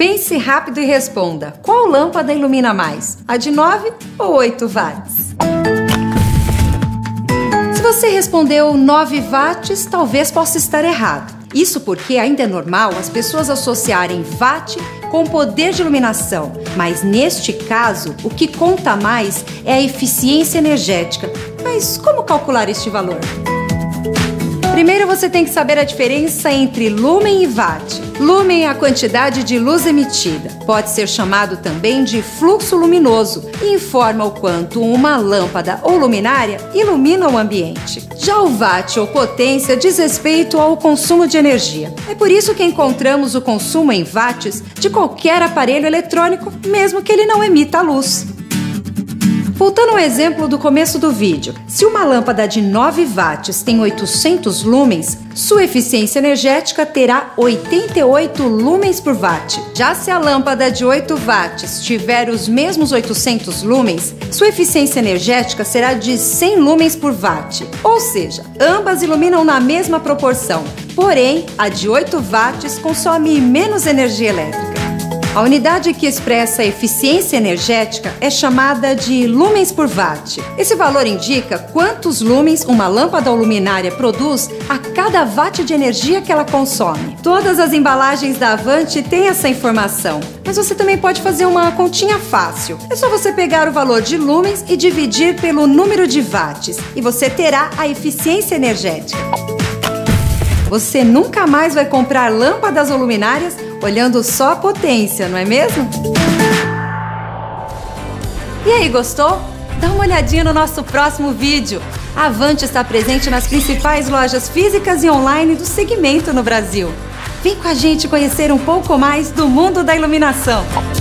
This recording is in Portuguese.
Pense rápido e responda: qual lâmpada ilumina mais? A de 9 ou 8 watts? Se você respondeu 9 watts, talvez possa estar errado. Isso porque ainda é normal as pessoas associarem watt com poder de iluminação, mas neste caso, o que conta mais é a eficiência energética. Mas como calcular este valor? Primeiro você tem que saber a diferença entre lúmen e watt. Lúmen é a quantidade de luz emitida. Pode ser chamado também de fluxo luminoso e informa o quanto uma lâmpada ou luminária ilumina o ambiente. Já o watt ou potência diz respeito ao consumo de energia. É por isso que encontramos o consumo em watts de qualquer aparelho eletrônico, mesmo que ele não emita luz. Voltando ao exemplo do começo do vídeo, se uma lâmpada de 9 watts tem 800 lumens, sua eficiência energética terá 88 lumens por watt. Já se a lâmpada de 8 watts tiver os mesmos 800 lumens, sua eficiência energética será de 100 lumens por watt. Ou seja, ambas iluminam na mesma proporção, porém, a de 8 watts consome menos energia elétrica. A unidade que expressa a eficiência energética é chamada de lumens por watt. Esse valor indica quantos lumens uma lâmpada ou luminária produz a cada watt de energia que ela consome. Todas as embalagens da Avante têm essa informação, mas você também pode fazer uma continha fácil. É só você pegar o valor de lumens e dividir pelo número de watts, e você terá a eficiência energética. Você nunca mais vai comprar lâmpadas ou luminárias olhando só a potência, não é mesmo? E aí, gostou? Dá uma olhadinha no nosso próximo vídeo. A Avante está presente nas principais lojas físicas e online do segmento no Brasil. Vem com a gente conhecer um pouco mais do mundo da iluminação.